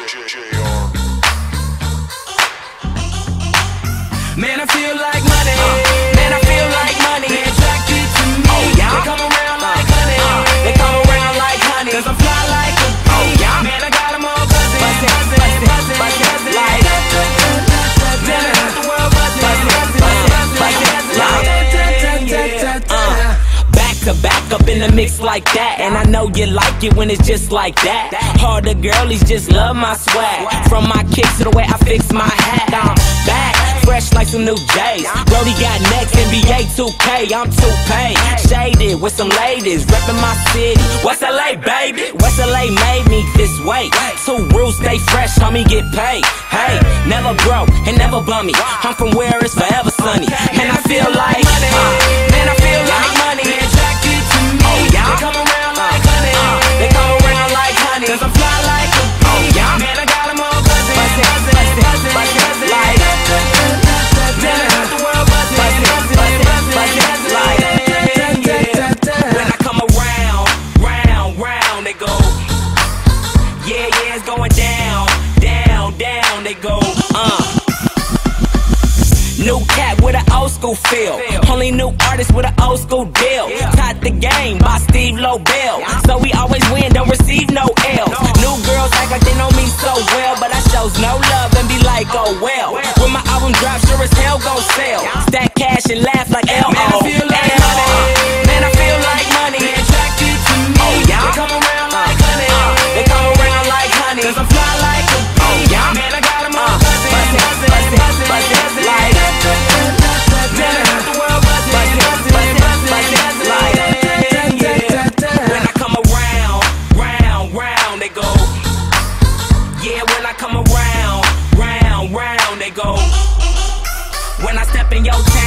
Man, I feel like money. Man, I feel like money. They attracted to me. They come around like honey. They come around like honey. 'Cause I'm fly like a bee. Man, I got 'em all buzzing, buzzing, buzzing, buzzing, buzzing, like man, I got the world buzzing, buzzing, buzzing, buzzing, like back to back up in the mix like that. And I know you like it when it's just like that. Harder girlies just love my swag. From my kicks to the way I fix my hat. I'm back, fresh like some new J's. Brody got next, NBA 2K, I'm 2K. Shaded with some ladies, reppin' my city. West LA, baby. West LA made me this way. Two rules, stay fresh, homie, get paid. Hey, never broke and never bummy. I'm from where it's forever sunny. And I feel like money. Man, I feel like money. They attracted to me. They come around like honey. They come around like honey. 'Cause I'm fly like a bee. Man, I got 'em all buzzing, buzzing, buzzing, buzzing, buzzing, like man, I got the world buzzing, buzzing, buzzing, buzzing, buzzing, like when I come around, round, round, they go. Yeah, yeah, it's going down, down, down, they go. New cat with an old school feel. Only new artist with an old school deal. Taught the game by Steve Lobel. So we always win, don't receive no L's. New girls act like they know me so well, but I shows no love and be like, oh well. When my album drops, sure as hell gon' sell. Stack cash and laugh like L.O. Man, I feel like money. Man, I feel like money. They attracted to me. They come around like honey. They come around like honey. 'Cause I'm fly like a bee. Man, I got 'em all buzzing, buzzing, buzzing, buzzing, buzzing, like man, I got the world buzzing, buzzing, buzzing, buzzing, buzzing, like when I come around, round, round, they go. Yeah, when I come around, round, round, they go. When I step in your town.